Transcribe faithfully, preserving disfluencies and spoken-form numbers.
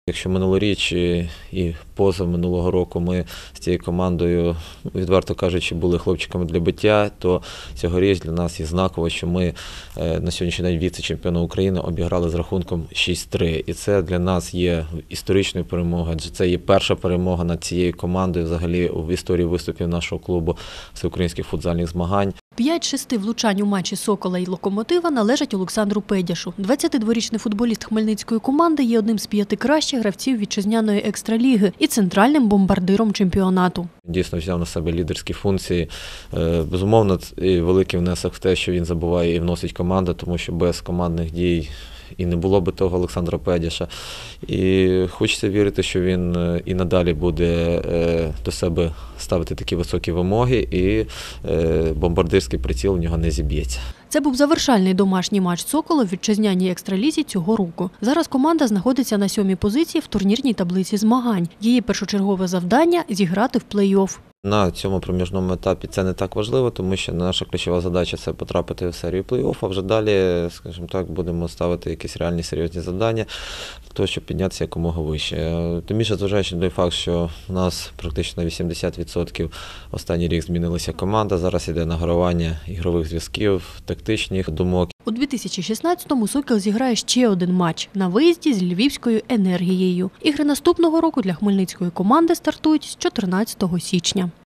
Якщо минулоріч і позаминулого року ми з цією командою, відверто кажучи, були хлопчиками для биття, то цьогоріч для нас є знаково, що ми на сьогоднішній день віце-чемпіона України обіграли з рахунком шість три. І це для нас є історичною перемогою, адже це є перша перемога над цією командою взагалі в історії виступів нашого клубу всеукраїнських футзальних змагань. П'ять з шести влучань у матчі «Сокола» і «Локомотива» належать Олександру Педяшу. двадцятидворічний футболіст хмельницької команди є одним з п'яти кращих гравців вітчизняної екстраліги і центральним бомбардиром чемпіонату. Дійсно взяв на себе лідерські функції. Безумовно, великий внесок в те, що він забуває і вносить команду, тому що без командних дій і не було би того Олександра Педяша. І хочеться вірити, що він і надалі буде до себе ставити такі високі вимоги, і бомбардирський приціл у нього не зіб'ється. Це був завершальний домашній матч «Сокола» в вітчизняній екстралізі цього року. Зараз команда знаходиться на сьомій позиції в турнірній таблиці змагань. Її першочергове завдання – зіграти в плей-офф. На цьому проміжному етапі це не так важливо, тому що наша ключова задача – це потрапити в серію плей-офф, а вже далі, скажімо так, будемо ставити якісь реальні серйозні завдання для того, щоб піднятися якомога вище. Тим більше, зважаючи на той факт, що у нас практично вісімдесят відсотків останній рік змінилася команда, зараз йде награвання ігрових зв'язків, тактичних думок. У дві тисячі шістнадцятому «Сокіл» зіграє ще один матч на виїзді з Львівською «Енергією». Ігри наступного року для хмельницької команди стартують з чотирнадцятого січня.